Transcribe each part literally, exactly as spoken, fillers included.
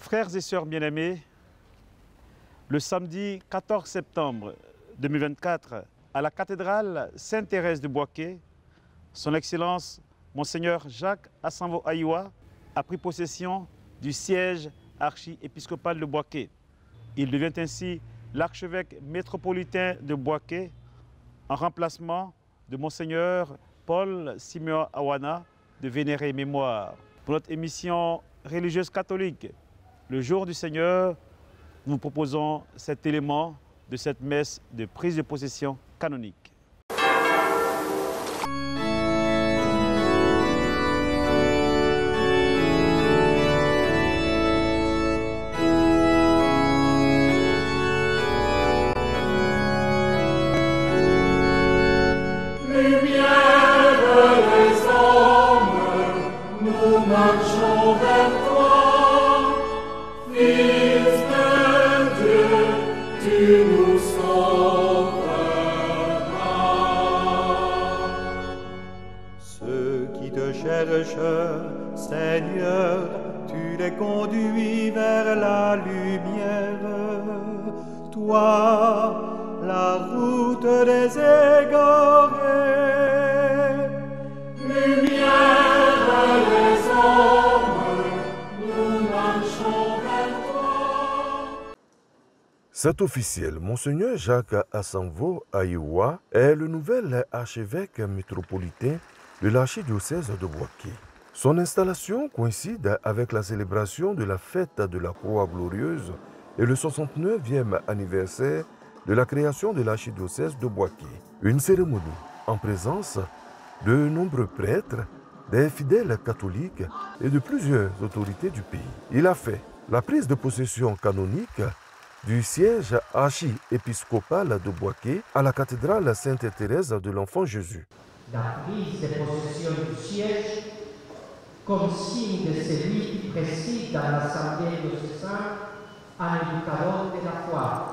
Frères et sœurs bien-aimés, le samedi quatorze septembre deux mille vingt-quatre, à la cathédrale Sainte-Thérèse de Bouaké, Son Excellence Monseigneur Jacques Asanvo Ayiwa a pris possession du siège archiépiscopal de Bouaké. Il devient ainsi l'archevêque métropolitain de Bouaké en remplacement de Monseigneur Paul Simeon Awana de vénérée mémoire. Pour notre émission religieuse catholique, le jour du Seigneur, nous vous proposons cet élément de cette messe de prise de possession canonique. Seigneur, tu les conduis vers la lumière. Toi, la route des égarés. Lumière des hommes, nous marchons vers toi. Cet officiel, Monseigneur Jacques Asanvo Ayiwa, est le nouvel archevêque métropolitain de l'archidiocèse de Bouaké. Son installation coïncide avec la célébration de la fête de la Croix glorieuse et le soixante-neuvième anniversaire de la création de l'archidiocèse de Bouaké. Une cérémonie en présence de nombreux prêtres, des fidèles catholiques et de plusieurs autorités du pays. Il a fait la prise de possession canonique du siège archiépiscopal de Bouaké à la cathédrale Sainte-Thérèse de l'Enfant Jésus. La prise de possession du siège comme signe de celui qui préside dans l'Assemblée diocésaine, un éducateur de la foi,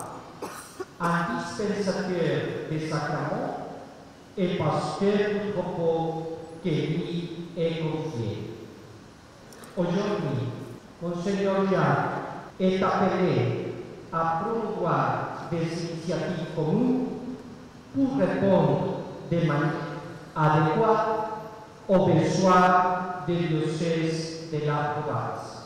un dispensateur des sacrements et pasteur du troupeau qui lui est confié. Aujourd'hui, Monseigneur Jacques est appelé à promouvoir des initiatives communes pour répondre de manière adéquate aux besoins des diocèses de la province.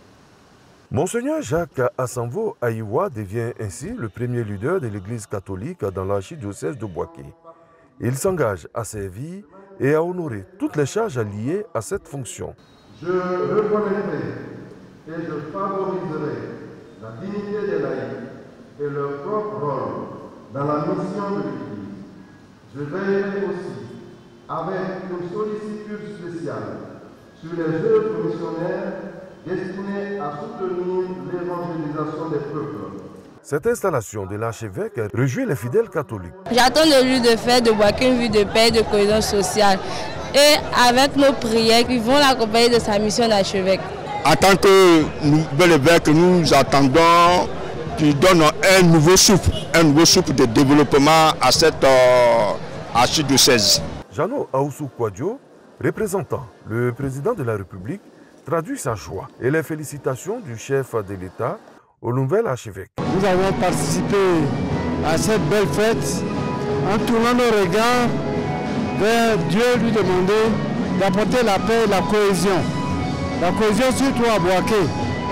Monseigneur Jacques Asanvo Ayiwa devient ainsi le premier leader de l'Église catholique dans l'archidiocèse de Bouaké. Il s'engage à servir et à honorer toutes les charges liées à cette fonction. Je reconnaîtrai et je favoriserai la dignité des laïcs et leur propre rôle dans la mission de l'Église. Je veillerai aussi avec une sollicitude spéciale sur les œuvres missionnaires destinées à soutenir l'évangélisation des peuples. Cette installation de l'archevêque réjouit les fidèles catholiques. J'attends de lui de faire de Bouaké une vie de paix et de cohésion sociale. Et avec nos prières, ils vont l'accompagner de sa mission d'archevêque. En tant que nouvel évêque, nous attendons qu'il donne un nouveau souffle, un nouveau souffle de développement à cette euh, archidiocèse. Jeannot Aoussou Kouadio, représentant le président de la République, traduit sa joie et les félicitations du chef de l'État au nouvel archevêque. Nous avons participé à cette belle fête en tournant nos regards vers Dieu, lui demander d'apporter la paix et la cohésion. La cohésion surtout à Bouaké.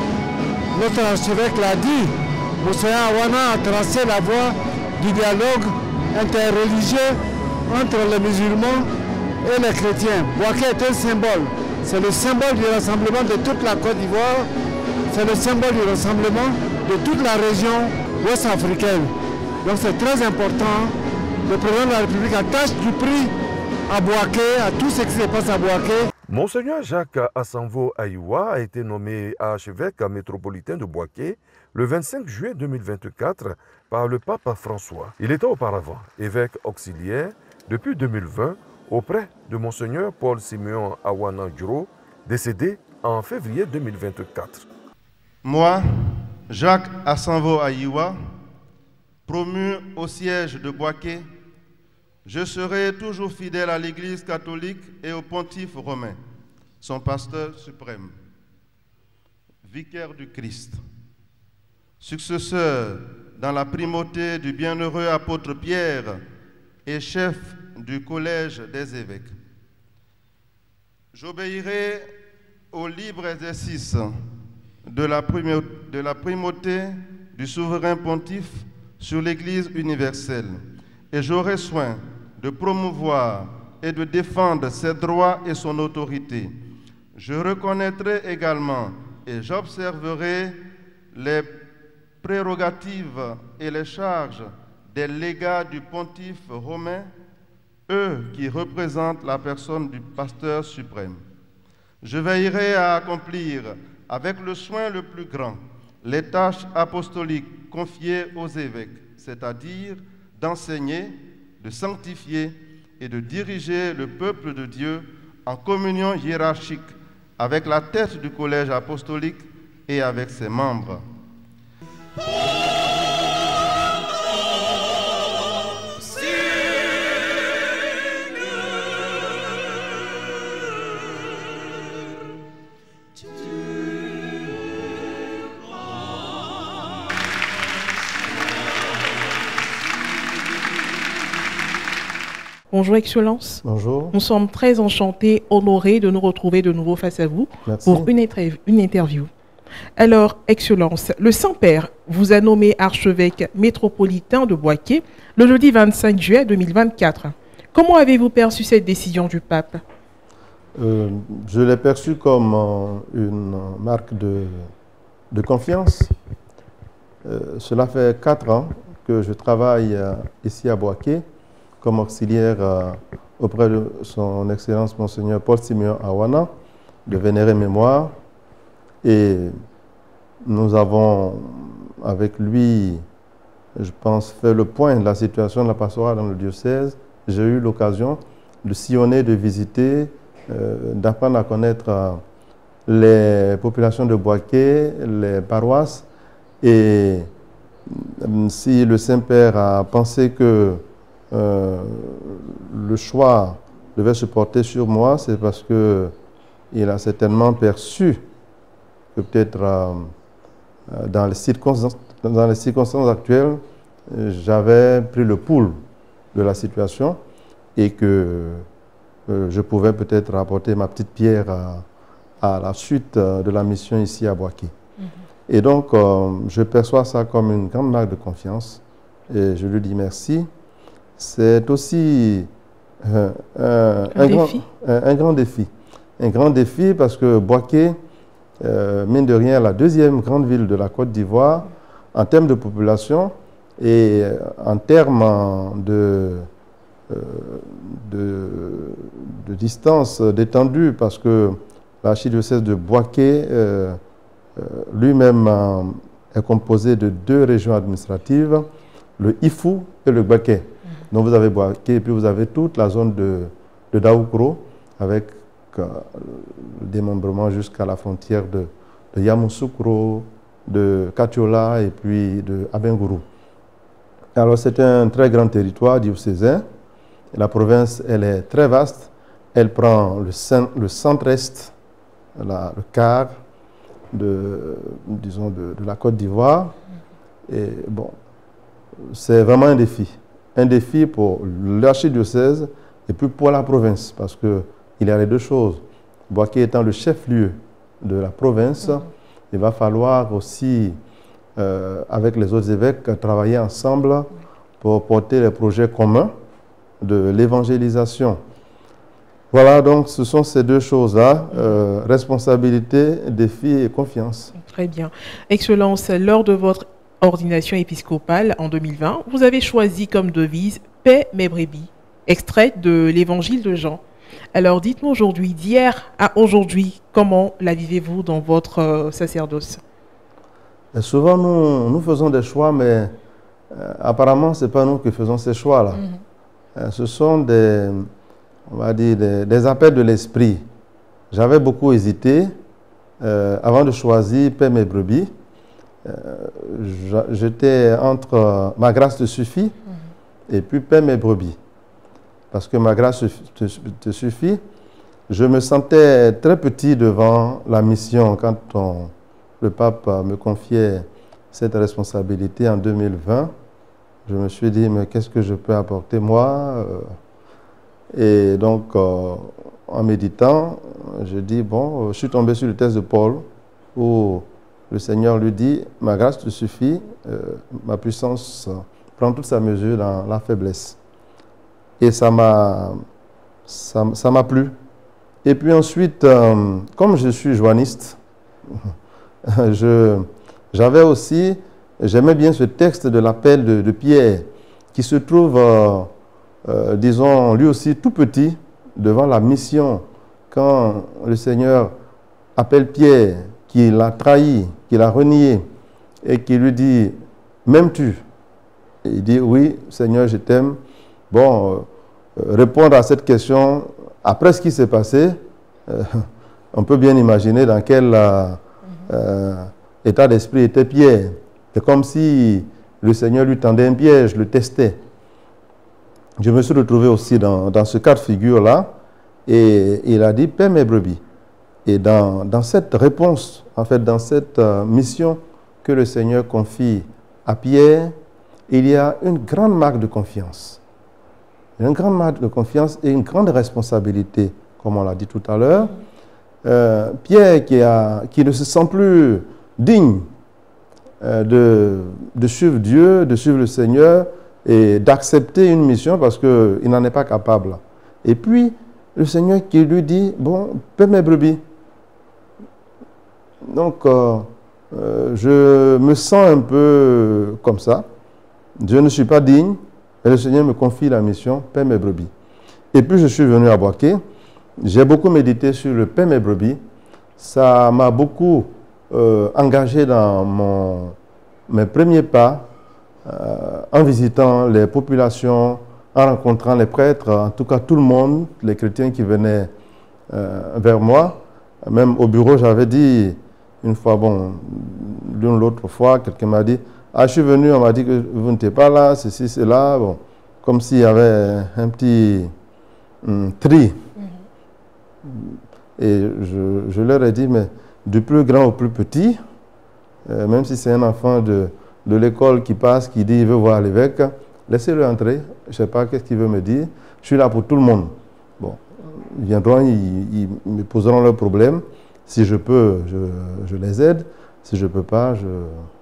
Notre archevêque l'a dit, Monseigneur Awana a tracé la voie du dialogue interreligieux entre les musulmans et les chrétiens. Bouaké est un symbole. C'est le symbole du rassemblement de toute la Côte d'Ivoire. C'est le symbole du rassemblement de toute la région ouest-africaine. Donc c'est très important. Le président de la République attache du prix à Bouaké, à tout ce qui se passe à Bouaké. Monseigneur Jacques Asanvo Ayiwa a été nommé archevêque métropolitain de Bouaké le vingt-cinq juillet deux mille vingt-quatre par le pape François. Il était auparavant évêque auxiliaire depuis deux mille vingt auprès de Monseigneur Paul Simeon Awana Djuro, décédé en février deux mille vingt-quatre. Moi, Jacques Asanvo Ayiwa, promu au siège de Bouaké, je serai toujours fidèle à l'Église catholique et au pontife romain, son pasteur suprême. vicaire du Christ, successeur dans la primauté du bienheureux apôtre Pierre et chef du collège des évêques. J'obéirai au libre exercice de la, de la primauté du souverain pontife sur l'Église universelle et j'aurai soin de promouvoir et de défendre ses droits et son autorité. Je reconnaîtrai également et j'observerai les prérogatives et les charges des légats du pontife romain, eux qui représentent la personne du pasteur suprême. Je veillerai à accomplir avec le soin le plus grand les tâches apostoliques confiées aux évêques, c'est-à-dire d'enseigner, de sanctifier et de diriger le peuple de Dieu en communion hiérarchique avec la tête du collège apostolique et avec ses membres. Bonjour Excellence. Bonjour. Nous sommes très enchantés, honorés de nous retrouver de nouveau face à vous. Merci. Pour une, une interview. Alors, Excellence, le Saint-Père vous a nommé archevêque métropolitain de Bouaké le jeudi vingt-cinq juillet deux mille vingt-quatre. Comment avez-vous perçu cette décision du pape? euh, Je l'ai perçu comme euh, une marque de, de confiance. Euh, cela fait quatre ans que je travaille euh, ici à Bouaké comme auxiliaire euh, auprès de son Excellence Monseigneur Paul Simeon Awana, de vénérée mémoire. Et nous avons, avec lui, je pense, fait le point de la situation de la pastorale dans le diocèse. J'ai eu l'occasion de sillonner, de visiter, euh, d'apprendre à connaître euh, les populations de Bouaké, les paroisses. Et si le Saint-Père a pensé que Euh, le choix devait se porter sur moi, c'est parce qu'il a certainement perçu que peut-être euh, dans, les circonstances, dans les circonstances actuelles, euh, j'avais pris le pouls de la situation et que euh, je pouvais peut-être apporter ma petite pierre à, à la suite de la mission ici à Bouaké. Mm-hmm. Et donc, euh, je perçois ça comme une grande marque de confiance et je lui dis merci. C'est aussi euh, un, un, un, grand, un, un grand défi. Un grand défi parce que Bouaké, euh, mine de rien, la deuxième grande ville de la Côte d'Ivoire en termes de population et en termes de, euh, de, de distance, d'étendue, parce que l'archidiocèse de Bouaké euh, euh, lui-même euh, est composé de deux régions administratives, le Ifou et le Bouaké. Donc vous avez Bouaké et puis vous avez toute la zone de, de Daoukro avec euh, le démembrement jusqu'à la frontière de, de Yamoussoukro, de Katiola et puis de Abengourou. Alors c'est un très grand territoire diocésain. La province, elle est très vaste. Elle prend le, le centre-est, le quart de, disons de, de la Côte d'Ivoire. Et bon, c'est vraiment un défi. Un défi pour l'archidiocèse et puis pour la province, parce qu'il y a les deux choses. Bouaké étant le chef-lieu de la province, mmh. il va falloir aussi, euh, avec les autres évêques, travailler ensemble pour porter les projets communs de l'évangélisation. Voilà, donc ce sont ces deux choses-là, euh, responsabilité, défi et confiance. Très bien. Excellence, lors de votre ordination épiscopale en deux mille vingt, vous avez choisi comme devise « Paix mes brebis », extrait de l'évangile de Jean. Alors dites-nous aujourd'hui, d'hier à aujourd'hui, comment la vivez-vous dans votre euh, sacerdoce? Et souvent, nous, nous faisons des choix, mais euh, apparemment, ce n'est pas nous qui faisons ces choix-là. Mm-hmm. euh, ce sont des, on va dire, des, des appels de l'esprit. J'avais beaucoup hésité euh, avant de choisir « Paix mes brebis ». Euh, j'étais entre euh, ma grâce te suffit mmh. et puis paix mes brebis. Parce que ma grâce te, te suffit, je me sentais très petit devant la mission quand on, le pape me confiait cette responsabilité en deux mille vingt, je me suis dit, mais qu'est-ce que je peux apporter moi? Et donc, euh, en méditant, je dis, bon, je suis tombé sur le texte de Paul, où le Seigneur lui dit, ma grâce te suffit, euh, ma puissance euh, prend toute sa mesure dans la faiblesse. Et ça m'a ça, ça m'a plu. Et puis ensuite, euh, comme je suis joanniste, j'avais aussi, j'aimais bien ce texte de l'appel de, de Pierre, qui se trouve, euh, euh, disons, lui aussi tout petit, devant la mission, quand le Seigneur appelle Pierre, qui l'a trahi, qui l'a renié, et qui lui dit, m'aimes-tu? Il dit, oui, Seigneur, je t'aime. Bon, euh, répondre à cette question, après ce qui s'est passé, euh, on peut bien imaginer dans quel euh, euh, état d'esprit était Pierre. C'est comme si le Seigneur lui tendait un piège, le testait. Je me suis retrouvé aussi dans, dans ce cas de figure-là, et il a dit, paie mes brebis. Et dans, dans cette réponse, en fait, dans cette euh, mission que le Seigneur confie à Pierre, il y a une grande marque de confiance. Une grande marque de confiance et une grande responsabilité, comme on l'a dit tout à l'heure. Euh, Pierre, qui, a, qui ne se sent plus digne euh, de, de suivre Dieu, de suivre le Seigneur et d'accepter une mission parce qu'il n'en est pas capable. Et puis, le Seigneur qui lui dit, bon, paie mes brebis. Donc, euh, euh, je me sens un peu comme ça. Je ne suis pas digne, et le Seigneur me confie la mission, paie mes brebis. Et puis, je suis venu à Boaké. J'ai beaucoup médité sur le paie mes brebis. Ça m'a beaucoup euh, engagé dans mon, mes premiers pas, euh, en visitant les populations, en rencontrant les prêtres, en tout cas tout le monde, les chrétiens qui venaient euh, vers moi. Même au bureau, j'avais dit une fois, bon, l'une ou l'autre fois, quelqu'un m'a dit, ah, je suis venu, on m'a dit que vous n'étiez pas là, ceci, cela, bon, comme s'il y avait un petit um, tri. Mm-hmm. Et je, je leur ai dit, mais du plus grand au plus petit, euh, même si c'est un enfant de, de l'école qui passe, qui dit, il veut voir l'évêque, laissez-le entrer, je ne sais pas qu'est-ce qu'il veut me dire, je suis là pour tout le monde. Bon, ils viendront, ils, ils me poseront leurs problèmes. Si je peux, je, je les aide. Si je ne peux pas, je,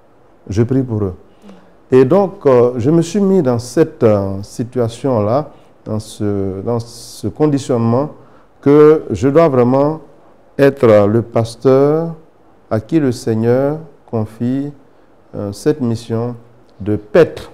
je prie pour eux. Et donc, euh, je me suis mis dans cette euh, situation-là, dans ce, dans ce conditionnement, que je dois vraiment être le pasteur à qui le Seigneur confie euh, cette mission de paître.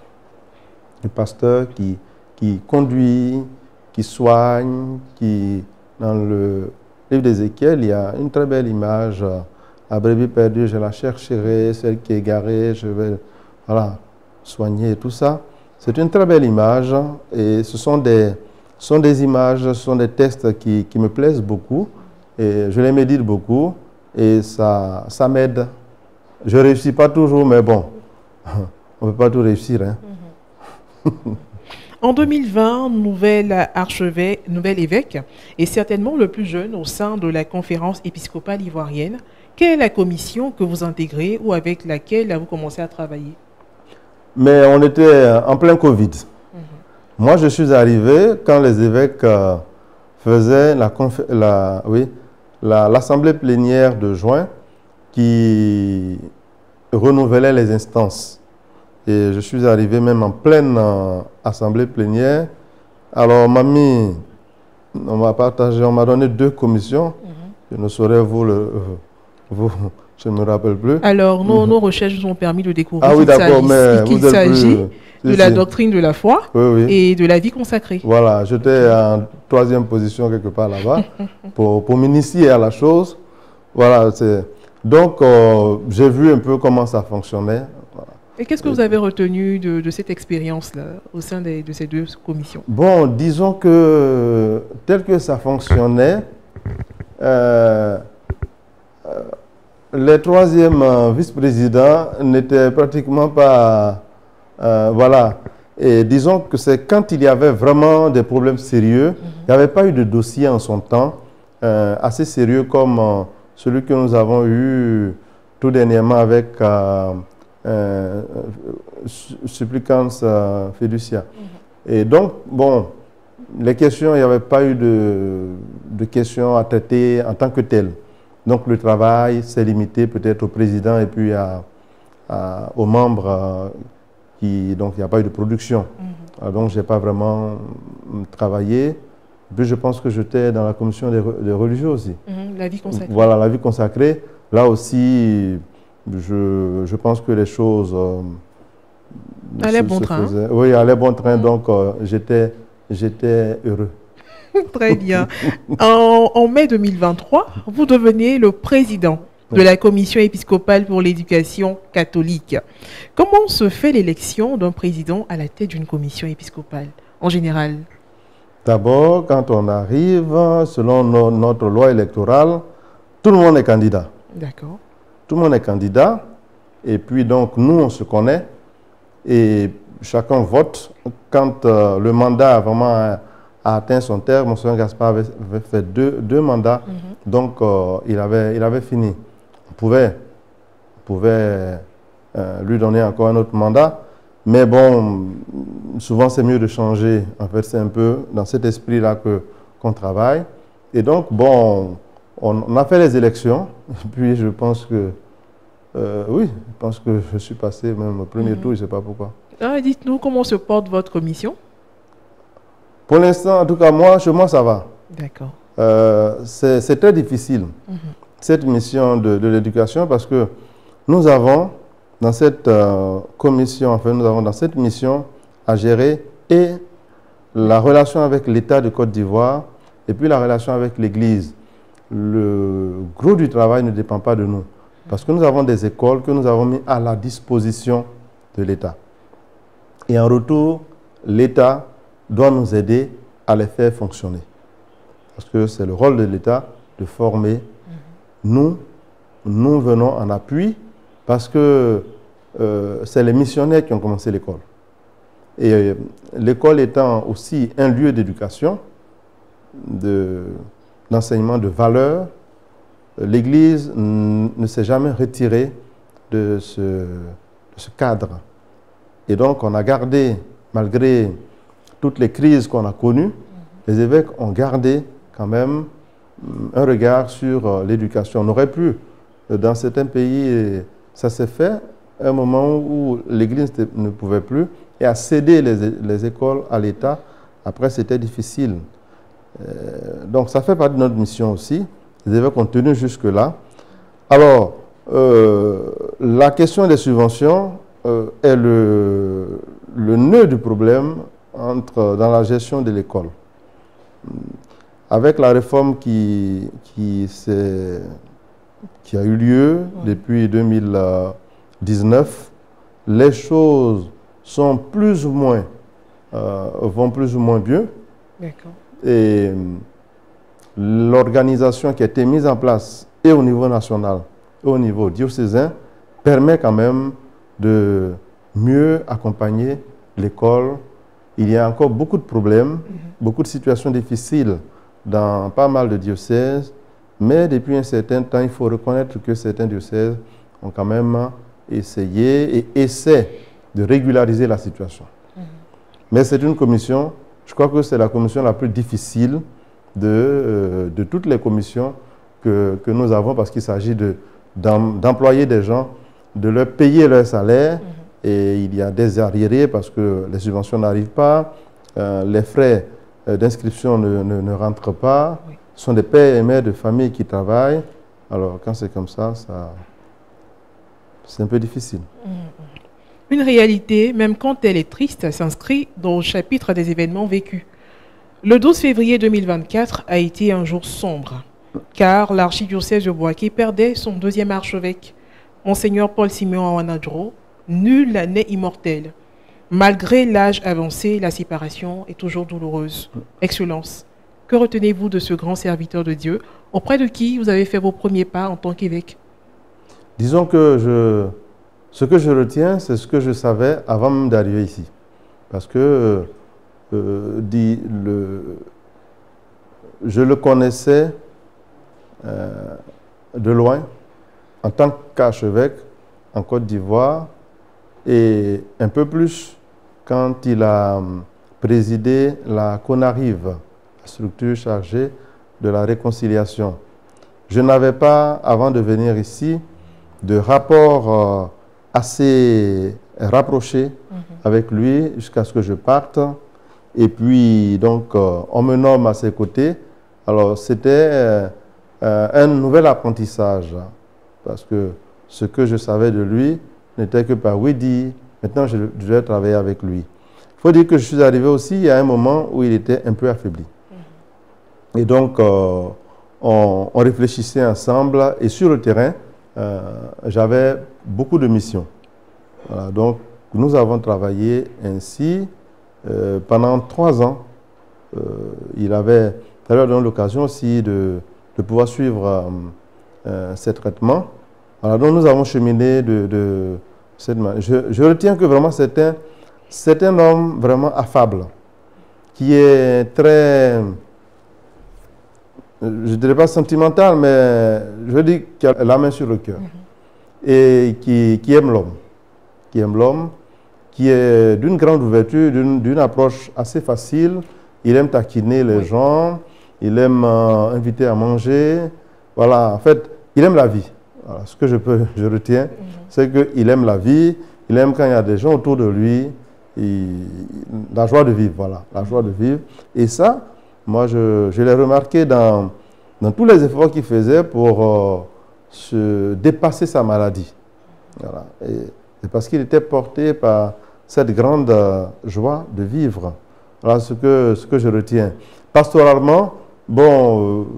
Le pasteur qui, qui conduit, qui soigne, qui, dans le livre d'Ézéchiel, il y a une très belle image. La brebis perdue, je la chercherai, celle qui est égarée, je vais voilà, soigner tout ça. C'est une très belle image et ce sont des, ce sont des images, ce sont des textes qui, qui me plaisent beaucoup et je les médite beaucoup et ça, ça m'aide. Je ne réussis pas toujours, mais bon, on ne peut pas tout réussir. Hein. Mm-hmm. En deux mille vingt, nouvel archevêque, nouvel évêque est certainement le plus jeune au sein de la conférence épiscopale ivoirienne. Quelle est la commission que vous intégrez ou avec laquelle vous commencez à travailler? Mais on était en plein Covid. Mm-hmm. Moi, je suis arrivé quand les évêques euh, faisaient la, la, oui, la, l'assemblée plénière de juin qui renouvelait les instances. Et je suis arrivé même en pleine euh, assemblée plénière. Alors, on m'a mis, on m'a partagé, on m'a donné deux commissions. Mm-hmm. Je ne saurais vous le... Euh, vous, je ne me rappelle plus. Alors, nos, mm-hmm. nos recherches nous ont permis de découvrir ah, oui, qu'il s'agit plus... de la doctrine de la foi oui, oui. et de la vie consacrée. Voilà, j'étais en troisième position quelque part là-bas pour, pour m'initier à la chose. Voilà, c'est... Donc, euh, j'ai vu un peu comment ça fonctionnait. Voilà. Et qu'est-ce que vous avez retenu de, de cette expérience-là au sein des, de ces deux commissions? Bon, disons que tel que ça fonctionnait, euh, euh, les troisièmes euh, vice-présidents n'étaient pratiquement pas... Euh, voilà. Et disons que c'est quand il y avait vraiment des problèmes sérieux, mm-hmm. il n'y avait pas eu de dossier en son temps euh, assez sérieux comme euh, celui que nous avons eu tout dernièrement avec euh, euh, supplicance euh, fiducia. Mm-hmm. Et donc, bon, les questions, il n'y avait pas eu de, de questions à traiter en tant que telles. Donc le travail s'est limité peut-être au président et puis à, à, aux membres euh, qui, donc il n'y a pas eu de production. Mm-hmm. Alors, donc je n'ai pas vraiment travaillé. Puis je pense que j'étais dans la commission des, des religieux aussi. Mmh, la vie consacrée. Voilà, la vie consacrée. Là aussi, je, je pense que les choses... Euh, allaient bon train. Faisaient. Oui, allaient bon train, mmh. donc euh, j'étais heureux. Très bien. en, en mai deux mille vingt-trois, vous devenez le président de la Commission épiscopale pour l'éducation catholique. Comment se fait l'élection d'un président à la tête d'une commission épiscopale, en général? D'abord, quand on arrive, selon no, notre loi électorale, tout le monde est candidat. D'accord. Tout le monde est candidat. Et puis, donc, nous, on se connaît. Et chacun vote. Quand euh, le mandat vraiment a, a atteint son terme, Monseigneur Gaspard avait, avait fait deux, deux mandats. Mm-hmm. Donc, euh, il, avait, il avait fini. On pouvait, on pouvait euh, lui donner encore un autre mandat. Mais bon, souvent c'est mieux de changer. En fait, c'est un peu dans cet esprit-là que, qu'on travaille. Et donc, bon, on, on a fait les élections. Et puis, je pense que, euh, oui, je pense que je suis passé même au premier mmh. tour, je ne sais pas pourquoi. Ah, dites-nous, comment se porte votre commission? Pour l'instant, en tout cas, moi, chez moi, ça va. D'accord. Euh, c'est, c'est très difficile, mmh. cette mission de, de l'éducation, parce que nous avons... Dans cette euh, commission, enfin, nous avons dans cette mission à gérer et la relation avec l'État de Côte d'Ivoire et puis la relation avec l'Église. Le gros du travail ne dépend pas de nous parce que nous avons des écoles que nous avons mis à la disposition de l'État. Et en retour, l'État doit nous aider à les faire fonctionner. Parce que c'est le rôle de l'État de former. Nous, nous venons en appui parce que euh, c'est les missionnaires qui ont commencé l'école. Et euh, l'école étant aussi un lieu d'éducation, de, d'enseignement de valeurs, l'Église ne s'est jamais retirée de ce, de ce cadre. Et donc on a gardé, malgré toutes les crises qu'on a connues, les évêques ont gardé quand même un regard sur euh, l'éducation. On aurait pu, dans certains pays, ça s'est fait à un moment où l'Église ne pouvait plus, et a cédé les, les écoles à l'État. Après, c'était difficile. Euh, donc, ça fait partie de notre mission aussi. Les évêques ont tenu jusque-là. Alors, euh, la question des subventions euh, est le, le nœud du problème entre, dans la gestion de l'école. Avec la réforme qui, qui, qui a eu lieu oui. depuis deux mille dix-neuf, les choses sont plus ou moins, euh, vont plus ou moins bien. Et l'organisation qui a été mise en place et au niveau national et au niveau diocésain permet quand même de mieux accompagner l'école. Il y a encore beaucoup de problèmes, mm-hmm. beaucoup de situations difficiles dans pas mal de diocèses, mais depuis un certain temps, il faut reconnaître que certains diocèses ont quand même essayé et essaient de régulariser la situation. Mmh. Mais c'est une commission, je crois que c'est la commission la plus difficile de, euh, de toutes les commissions que, que nous avons parce qu'il s'agit de, d'employer des gens, de leur payer leur salaire mmh. et il y a des arriérés parce que les subventions n'arrivent pas, euh, les frais d'inscription ne, ne, ne rentrent pas, oui. Ce sont des pères et mères de famille qui travaillent. Alors quand c'est comme ça, ça c'est un peu difficile. Mmh. Une réalité, même quand elle est triste, s'inscrit dans le chapitre des événements vécus. Le douze février deux mille vingt-quatre a été un jour sombre, car l'archidiocèse de Bouaké perdait son deuxième archevêque, Monseigneur Paul-Siméon Awanadjo. Nul n'est immortel. Malgré l'âge avancé, la séparation est toujours douloureuse. Excellence, que retenez-vous de ce grand serviteur de Dieu, auprès de qui vous avez fait vos premiers pas en tant qu'évêque? Disons que je, ce que je retiens, c'est ce que je savais avant même d'arriver ici. Parce que euh, dit, le, je le connaissais euh, de loin. en tant qu'archevêque en Côte d'Ivoire et un peu plus quand il a présidé la CONARIV, la structure chargée de la réconciliation. Je n'avais pas, avant de venir ici, de rapport euh, assez rapproché mmh. avec lui jusqu'à ce que je parte. Et puis, donc, euh, on me nomme à ses côtés. Alors, c'était euh, euh, un nouvel apprentissage, parce que ce que je savais de lui n'était que par oui-dit. Maintenant, je, je devais travailler avec lui. Il faut dire que je suis arrivé aussi à un moment où il était un peu affaibli. Mmh. Et donc, euh, on, on réfléchissait ensemble. Et sur le terrain, euh, j'avais beaucoup de missions. Voilà, donc, nous avons travaillé ainsi euh, pendant trois ans. Euh, il avait d'ailleurs donné l'occasion aussi de, de pouvoir suivre euh, euh, ces traitements. Voilà, donc, nous avons cheminé de, de cette manière. Je, je retiens que vraiment c'est un, c'est un homme vraiment affable, qui est très, je ne dirais pas sentimental, mais je veux dire qu'il a la main sur le cœur. Mm-hmm. Et qui, qui aime l'homme. qui aime l'homme, qui est d'une grande ouverture, d'une approche assez facile. Il aime taquiner les oui. gens, il aime euh, inviter à manger. Voilà, en fait, il aime la vie. Voilà, ce que je, peux, je retiens, mm-hmm. c'est qu'il aime la vie, il aime quand il y a des gens autour de lui, il, la joie de vivre, voilà, la joie de vivre. Et ça, moi, je, je l'ai remarqué dans, dans tous les efforts qu'il faisait pour euh, se dépasser sa maladie. Voilà. Et, c'est parce qu'il était porté par cette grande euh, joie de vivre. Voilà ce que, ce que je retiens. Pastoralement, bon, euh,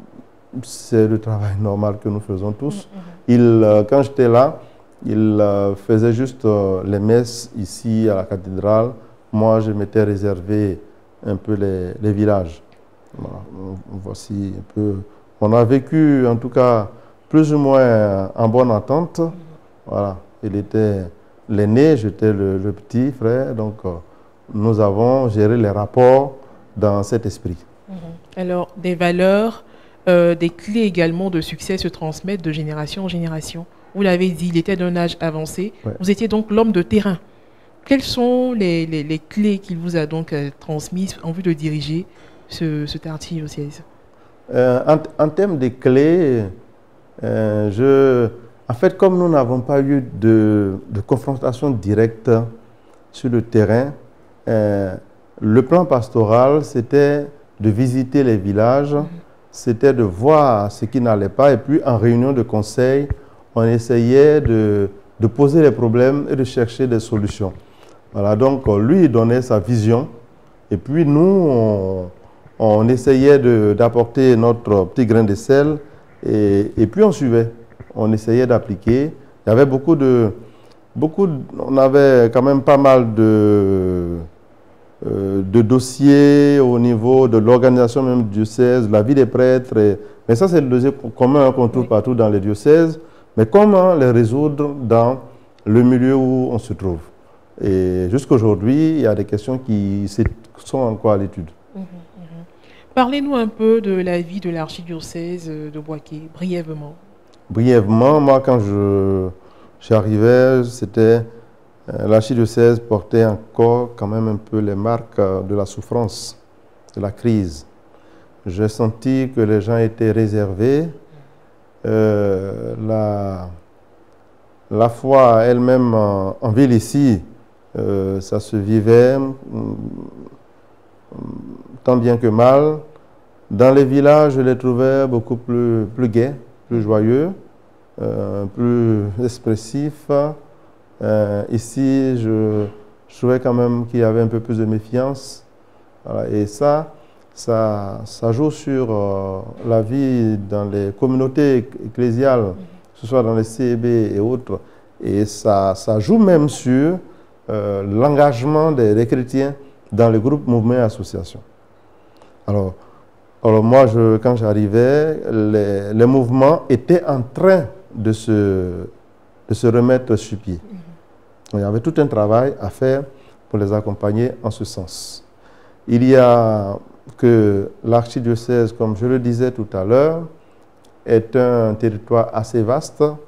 c'est le travail normal que nous faisons tous. Mm-hmm. Il, euh, quand j'étais là, il euh, faisait juste euh, les messes ici à la cathédrale. Moi, je m'étais réservé un peu les, les villages. Voilà. Voici un peu. On a vécu, en tout cas, plus ou moins en bonne entente. Mm-hmm. Voilà. Il était l'aîné, j'étais le, le petit frère, donc euh, nous avons géré les rapports dans cet esprit. Mmh. Alors, des valeurs, euh, des clés également de succès se transmettent de génération en génération. Vous l'avez dit, il était d'un âge avancé. Ouais. Vous étiez donc l'homme de terrain. Quelles sont les, les, les clés qu'il vous a donc euh, transmises en vue de diriger ce, cet archidiocèse? euh, en, en termes de clés, euh, je... En fait, comme nous n'avons pas eu de, de confrontation directe sur le terrain, euh, le plan pastoral, c'était de visiter les villages, mmh. c'était de voir ce qui n'allait pas, et puis en réunion de conseil, on essayait de, de poser les problèmes et de chercher des solutions. Voilà, donc lui, il donnait sa vision, et puis nous, on, on essayait d'apporter notre petit grain de sel, et, et puis on suivait. On essayait d'appliquer. Il y avait beaucoup de, beaucoup de, on avait quand même pas mal de, euh, de dossiers au niveau de l'organisation même du diocèse, de la vie des prêtres. Et, mais ça, c'est le dossier commun qu'on trouve oui. partout dans les diocèses. Mais comment les résoudre dans le milieu où on se trouve? Et jusqu'à aujourd'hui, il y a des questions qui sont encore à l'étude. Mmh, mmh. Parlez-nous un peu de la vie de l'archidiocèse de Bouaké, brièvement. Brièvement, moi, quand je j'arrivais, c'était euh, l'archidiocèse portait encore quand même un peu les marques euh, de la souffrance, de la crise. J'ai senti que les gens étaient réservés. Euh, la, la foi elle-même en, en ville ici, euh, ça se vivait tant bien que mal. Dans les villages, je les trouvais beaucoup plus, plus gais, plus joyeux, euh, plus expressif. Euh, ici, je, je trouvais quand même qu'il y avait un peu plus de méfiance. Voilà. Et ça, ça, ça joue sur euh, la vie dans les communautés ecclésiales, que ce soit dans les C B et autres. Et ça, ça joue même sur euh, l'engagement des, des chrétiens dans les groupes, mouvements et associations. Alors, Alors moi, je, quand j'arrivais, les, les mouvements étaient en train de se, de se remettre sur pied. Il y avait tout un travail à faire pour les accompagner en ce sens. Il y a que l'archidiocèse, comme je le disais tout à l'heure, est un territoire assez vaste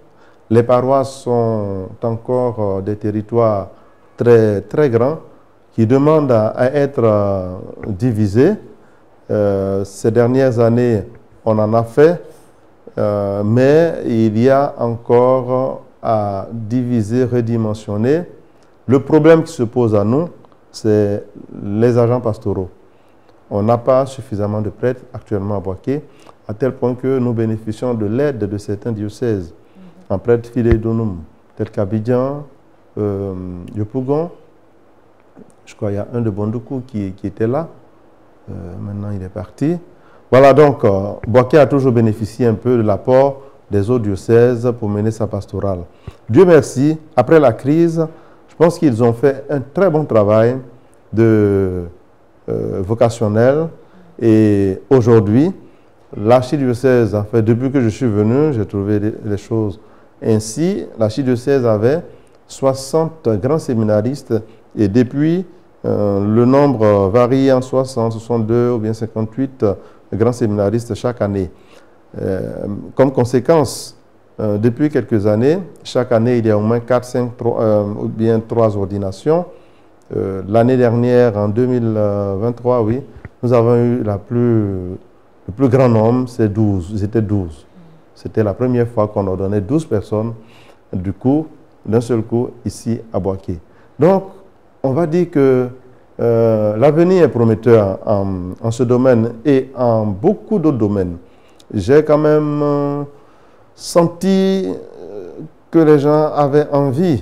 les paroisses sont encore euh, des territoires très, très grands qui demandent à, à être euh, divisés. Euh, ces dernières années, on en a fait, euh, mais il y a encore à diviser, redimensionner. Le problème qui se pose à nous, c'est les agents pastoraux. On n'a pas suffisamment de prêtres actuellement à Boaké, à tel point que nous bénéficions de l'aide de certains diocèses mm-hmm. en prêtres fidèles d'Onum, tels qu'Abidjan, euh, Yopougon. Je crois qu'il y a un de Bondoukou qui, qui était là. Euh, maintenant, il est parti. Voilà, donc, euh, Boaké a toujours bénéficié un peu de l'apport des autres diocèses pour mener sa pastorale. Dieu merci, après la crise, je pense qu'ils ont fait un très bon travail de euh, vocationnel. Et aujourd'hui, l'archidiocèse, en fait, depuis que je suis venu, j'ai trouvé les, les choses ainsi. L'archidiocèse avait soixante grands séminaristes et depuis, euh, le nombre varie en soixante, soixante-deux ou bien cinquante-huit grands séminaristes chaque année. Euh, comme conséquence, euh, depuis quelques années, chaque année, il y a au moins quatre, cinq euh, ou bien trois ordinations. Euh, L'année dernière, en deux mille vingt-trois, oui, nous avons eu la plus, le plus grand nombre, c'est douze. C'était douze. C'était la première fois qu'on ordonnait douze personnes, du coup, d'un seul coup, ici à Boaké. Donc, on va dire que euh, l'avenir est prometteur en, en ce domaine et en beaucoup d'autres domaines. J'ai quand même euh, senti que les gens avaient envie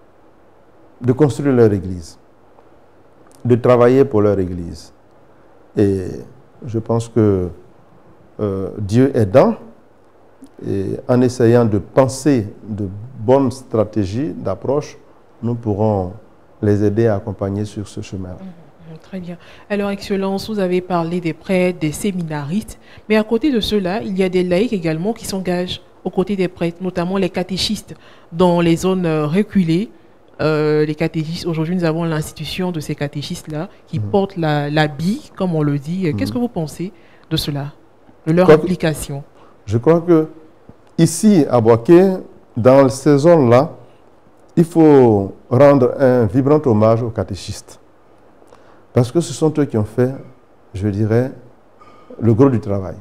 de construire leur église, de travailler pour leur église. Et je pense que euh, Dieu aidant, et en essayant de penser de bonnes stratégies d'approche, nous pourrons les aider à accompagner sur ce chemin. Très bien. Alors, Excellence, vous avez parlé des prêtres, des séminaristes, mais à côté de cela, il y a des laïcs également qui s'engagent aux côtés des prêtres, notamment les catéchistes dans les zones reculées. Euh, les catéchistes, aujourd'hui, nous avons l'institution de ces catéchistes-là qui mmh. portent l'habit, comme on le dit. Mmh. Qu'est-ce que vous pensez de cela, de leur application? Je crois que ici, à Boaké, dans ces zones-là, il faut rendre un vibrant hommage aux catéchistes. Parce que ce sont eux qui ont fait, je dirais, le gros du travail.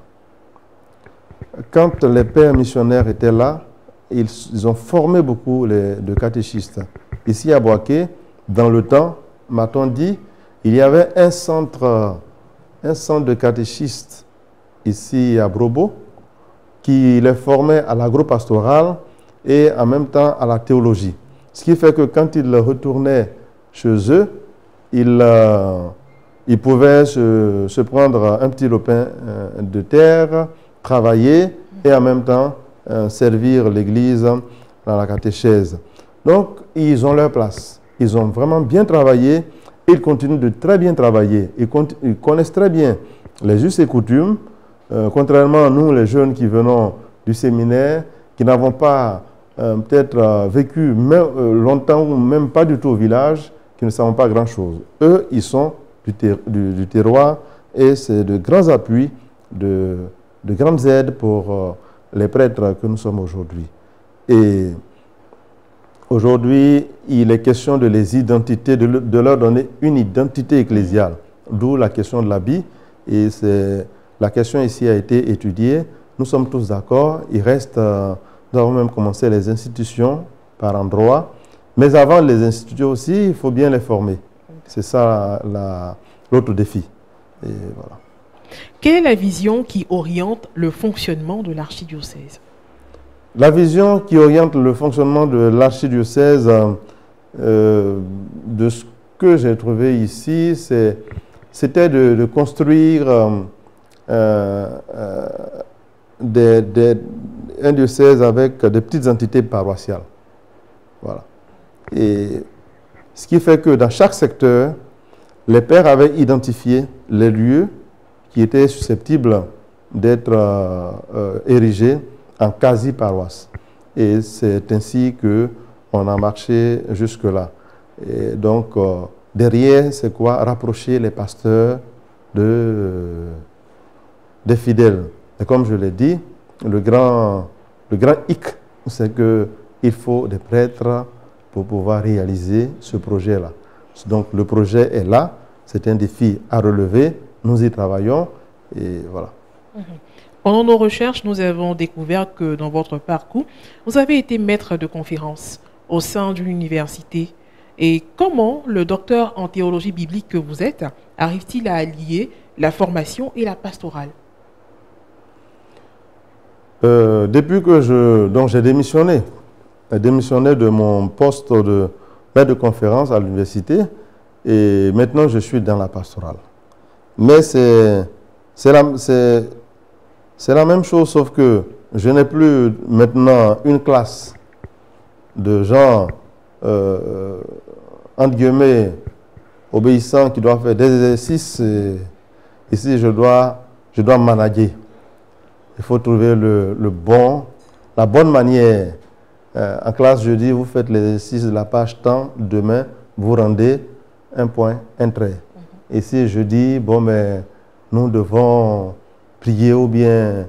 Quand les pères missionnaires étaient là, ils, ils ont formé beaucoup les, de catéchistes. Ici à Boaké, dans le temps, m'a-t-on dit, il y avait un centre, un centre de catéchistes ici à Brobo qui les formait à l'agro-pastoral et en même temps à la théologie. Ce qui fait que quand ils retournaient chez eux, ils, euh, ils pouvaient se, se prendre un petit lopin euh, de terre, travailler et en même temps euh, servir l'Église dans la catéchèse. Donc, ils ont leur place. Ils ont vraiment bien travaillé et ils continuent de très bien travailler. Ils, ils connaissent très bien les us et coutumes, euh, contrairement à nous, les jeunes qui venons du séminaire, qui n'avons pas euh, peut-être euh, vécu même, euh, longtemps ou même pas du tout au village, qui ne savent pas grand-chose. Eux, ils sont du, ter du, du terroir et c'est de grands appuis, de, de grandes aides pour euh, les prêtres que nous sommes aujourd'hui. Et aujourd'hui, il est question de les identités, de, le, de leur donner une identité ecclésiale, d'où la question de l'habit. Et la question ici a été étudiée. Nous sommes tous d'accord. Il reste, euh, nous avons même commencé les institutions par endroits. Mais avant les institutions aussi, il faut bien les former. C'est ça l'autre défi. Et voilà. Quelle est la vision qui oriente le fonctionnement de l'archidiocèse? La vision qui oriente le fonctionnement de l'archidiocèse, euh, de ce que j'ai trouvé ici, c'était de, de construire euh, euh, des, des, un diocèse avec de petites entités paroissiales. Voilà. Et ce qui fait que dans chaque secteur, les pères avaient identifié les lieux qui étaient susceptibles d'être euh, euh, érigés en quasi-paroisse. Et c'est ainsi qu'on a marché jusque-là. Et donc, euh, derrière, c'est quoi? Rapprocher les pasteurs de, euh, des fidèles. Et comme je l'ai dit, le grand, le grand hic, c'est que il faut des prêtres pour pouvoir réaliser ce projet-là. Donc le projet est là, c'est un défi à relever, nous y travaillons et voilà. Mmh. Pendant nos recherches, nous avons découvert que dans votre parcours, vous avez été maître de conférences au sein d'une université. Et comment le docteur en théologie biblique que vous êtes arrive-t-il à allier la formation et la pastorale? euh, Depuis que je, donc j'ai démissionné, j'ai démissionné de mon poste de maître de conférence à l'université et maintenant je suis dans la pastorale. Mais c'est la, la même chose, sauf que je n'ai plus maintenant une classe de gens, euh, entre guillemets, obéissants qui doivent faire des exercices. Et ici, je dois, je dois manager. Il faut trouver le, le bon, la bonne manière. Euh, en classe, je dis, vous faites l'exercice de la page temps, demain, vous rendez un point, un trait. Mm-hmm. Ici, je dis, bon, mais nous devons prier ou bien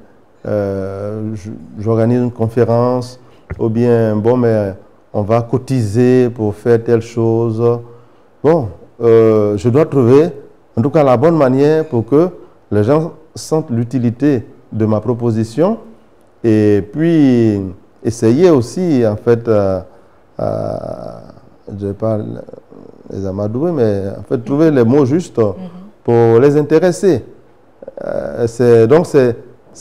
euh, j'organise une conférence ou bien, bon, mais on va cotiser pour faire telle chose. Bon, euh, je dois trouver, en tout cas, la bonne manière pour que les gens sentent l'utilité de ma proposition et puis essayer aussi, en fait, euh, euh, je ne vais pas les amadouer, mais en fait, trouver les mots justes mm-hmm. pour les intéresser. Euh, donc, c'est,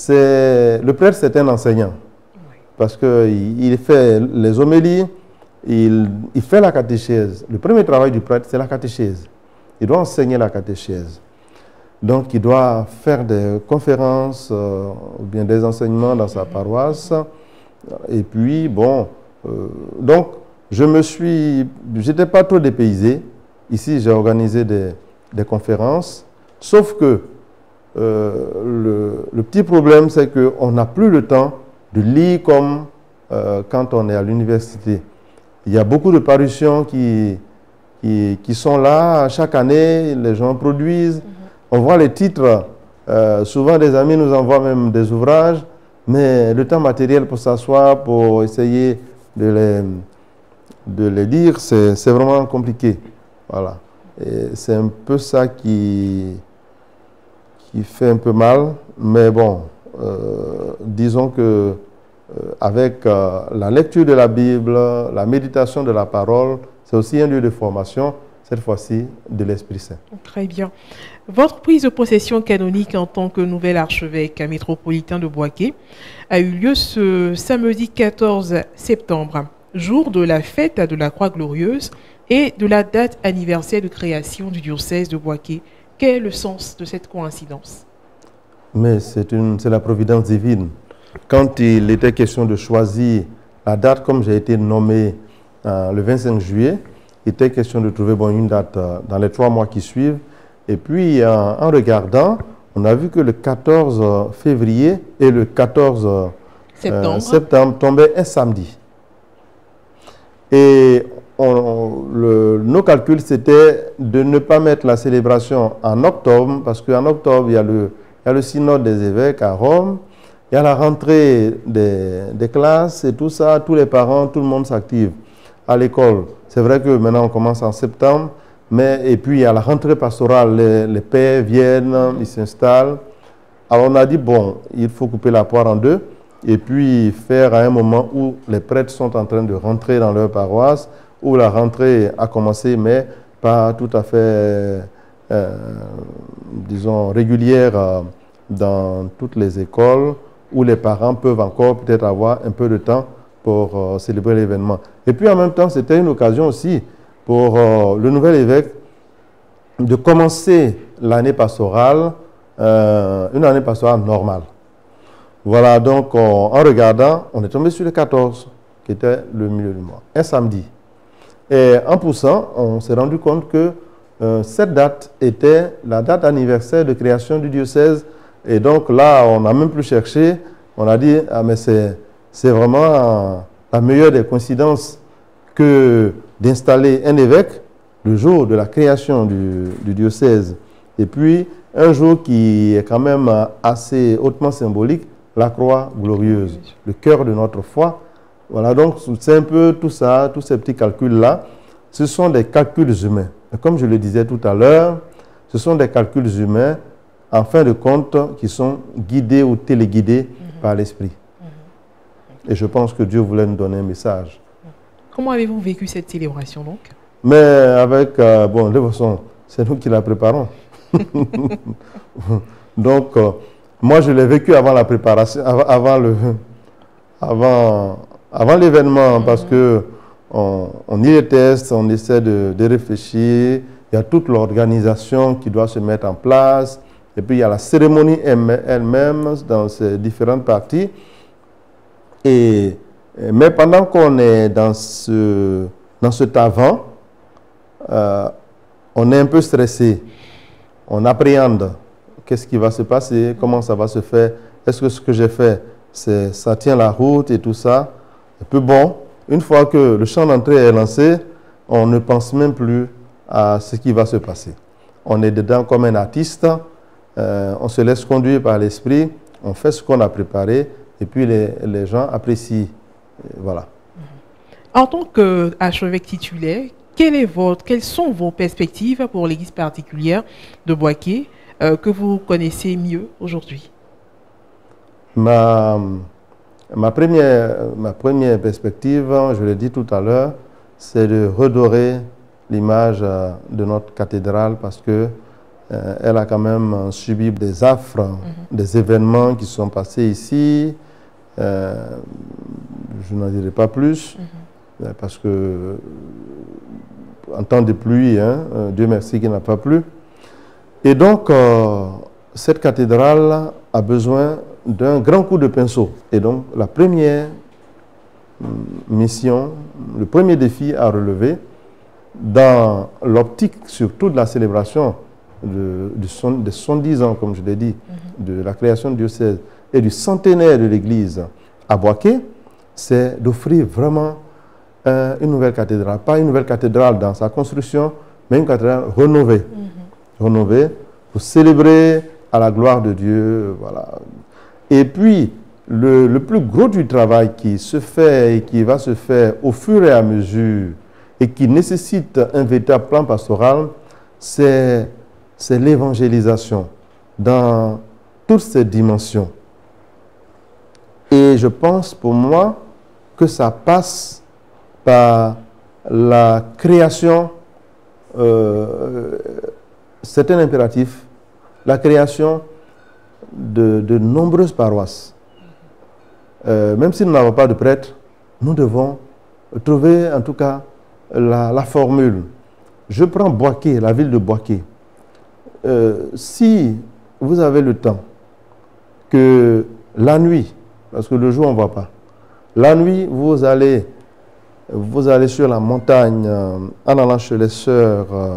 le prêtre, c'est un enseignant. Parce qu'il il fait les homélies, il, il fait la catéchèse. Le premier travail du prêtre, c'est la catéchèse. Il doit enseigner la catéchèse. Donc, il doit faire des conférences euh, ou bien des enseignements dans sa paroisse. Et puis, bon, euh, donc, je me suis... Je n'étais pas trop dépaysé. Ici, j'ai organisé des, des conférences. Sauf que euh, le, le petit problème, c'est qu'on n'a plus le temps de lire comme euh, quand on est à l'université. Il y a beaucoup de parutions qui, qui, qui sont là chaque année, les gens produisent. Mm-hmm. On voit les titres, euh, souvent des amis nous envoient même des ouvrages, mais le temps matériel pour s'asseoir, pour essayer de les, de les lire, c'est vraiment compliqué. Voilà. Et c'est un peu ça qui, qui fait un peu mal, mais bon. Euh, disons que euh, avec euh, la lecture de la Bible, la méditation de la parole, c'est aussi un lieu de formation, cette fois-ci de l'Esprit Saint. Très bien. Votre prise de possession canonique en tant que nouvel archevêque métropolitain de Bouaké a eu lieu ce samedi quatorze septembre, jour de la fête de la Croix Glorieuse et de la date anniversaire de création du diocèse de Bouaké. Quel est le sens de cette coïncidence? Mais c'est la providence divine. Quand il était question de choisir la date, comme j'ai été nommé euh, le vingt-cinq juillet, il était question de trouver bon, une date euh, dans les trois mois qui suivent. Et puis, euh, en regardant, on a vu que le quatorze février et le quatorze septembre, euh, septembre tombaient un samedi. Et on, le, nos calculs, c'était de ne pas mettre la célébration en octobre, parce qu'en octobre, il y a le Il y a le synode des évêques à Rome, il y a la rentrée des, des classes et tout ça, tous les parents, tout le monde s'active à l'école. C'est vrai que maintenant on commence en septembre, mais et puis il y a la rentrée pastorale, les, les pères viennent, ils s'installent. Alors on a dit, bon, il faut couper la poire en deux et puis faire à un moment où les prêtres sont en train de rentrer dans leur paroisse, où la rentrée a commencé, mais pas tout à fait... Euh, disons, régulière euh, dans toutes les écoles où les parents peuvent encore peut-être avoir un peu de temps pour euh, célébrer l'événement. Et puis en même temps, c'était une occasion aussi pour euh, le nouvel évêque de commencer l'année pastorale, euh, une année pastorale normale. Voilà, donc on, en regardant, on est tombé sur le quatorze, qui était le milieu du mois, un samedi. Et en poussant, on s'est rendu compte que Euh, cette date était la date anniversaire de création du diocèse. Et donc là, on n'a même plus cherché. On a dit, ah mais c'est vraiment euh, la meilleure des coïncidences que d'installer un évêque le jour de la création du, du diocèse. Et puis, un jour qui est quand même assez hautement symbolique, la croix glorieuse, le cœur de notre foi. Voilà, donc c'est un peu tout ça, tous ces petits calculs-là. Ce sont des calculs humains. Et comme je le disais tout à l'heure, ce sont des calculs humains, en fin de compte, qui sont guidés ou téléguidés mm-hmm. par l'Esprit. Mm-hmm. Et je pense que Dieu voulait nous donner un message. Comment avez-vous vécu cette célébration donc? Mais avec, euh, bon, de toute façon, c'est nous qui la préparons. Donc, euh, moi je l'ai vécu avant la préparation, avant, avant le, avant, avant l'événement, mm-hmm. parce que on, on y teste, on essaie de, de réfléchir. Il y a toute l'organisation qui doit se mettre en place. Et puis il y a la cérémonie elle-même dans ces différentes parties. Et, mais pendant qu'on est dans ce, dans cet avant, euh, on est un peu stressé. On appréhende qu'est-ce qui va se passer, comment ça va se faire. Est-ce que ce que j'ai fait, ça tient la route et tout ça. Et puis bon, une fois que le chant d'entrée est lancé, on ne pense même plus à ce qui va se passer. On est dedans comme un artiste, euh, on se laisse conduire par l'esprit, on fait ce qu'on a préparé et puis les, les gens apprécient. Et voilà. En tant qu'archevêque titulaire, quelle est votre, quelles sont vos perspectives pour l'église particulière de Bouaké euh, que vous connaissez mieux aujourd'hui? Ma, ma, première, ma première perspective, je l'ai dit tout à l'heure, c'est de redorer l'image de notre cathédrale parce que euh, elle a quand même subi des affres, mm-hmm. des événements qui sont passés ici. Euh, je n'en dirai pas plus, mm-hmm. parce que en temps de pluie, hein, Dieu merci qu'il n'a pas plu. Et donc, euh, cette cathédrale a besoin d'un grand coup de pinceau. Et donc, la première mission, le premier défi à relever, dans l'optique surtout de la célébration de, de, son, de soixante-dix ans, comme je l'ai dit, mm-hmm. de la création du diocèse et du centenaire de l'Église à Bouaké, c'est d'offrir vraiment euh, une nouvelle cathédrale. Pas une nouvelle cathédrale dans sa construction, mais une cathédrale rénovée. Mm-hmm. Rénovée pour célébrer à la gloire de Dieu. Voilà. Et puis, le, le plus gros du travail qui se fait et qui va se faire au fur et à mesure et qui nécessite un véritable plan pastoral, c'est l'évangélisation dans toutes ses dimensions. Et je pense pour moi que ça passe par la création, euh, c'est un impératif, la création de, de nombreuses paroisses. Euh, même si nous n'avons pas de prêtre, nous devons trouver en tout cas la, la formule. Je prends Bouaké, la ville de Bouaké. Euh, si vous avez le temps, que la nuit, parce que le jour on ne voit pas, la nuit vous allez, vous allez sur la montagne euh, en allant chez les sœurs, euh,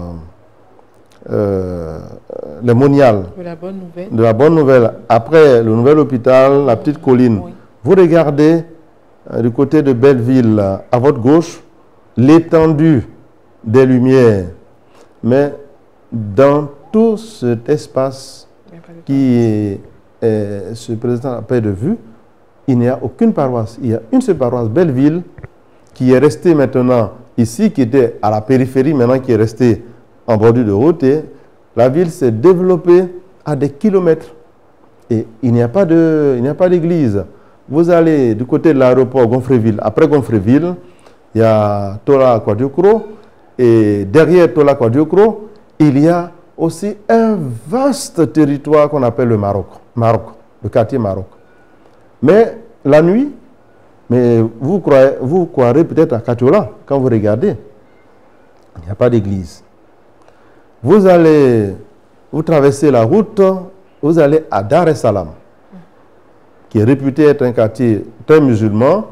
euh, les moniales, de la bonne nouvelle. De la bonne nouvelle. Après le nouvel hôpital, la petite colline, oui. Vous regardez euh, du côté de Belleville, à votre gauche, l'étendue des lumières. Mais dans tout cet espace qui est, est, se présente à perte de vue, il n'y a aucune paroisse. Il y a une seule paroisse, Belleville, qui est restée maintenant ici, qui était à la périphérie, maintenant qui est restée en bordure de route. Et la ville s'est développée à des kilomètres. Et il n'y a pas d'église. Vous allez du côté de l'aéroport Gonfreville. Après Gonfreville, il y a Tola Kouadiokro. Et derrière Tola Kouadiokro, il y a aussi un vaste territoire qu'on appelle le Maroc. Maroc, le quartier Maroc. Mais la nuit, mais vous croirez, vous croirez peut-être à Katola quand vous regardez. Il n'y a pas d'église. Vous allez, vous traversez la route, vous allez à Dar es Salaam, qui est réputé être un quartier très musulman,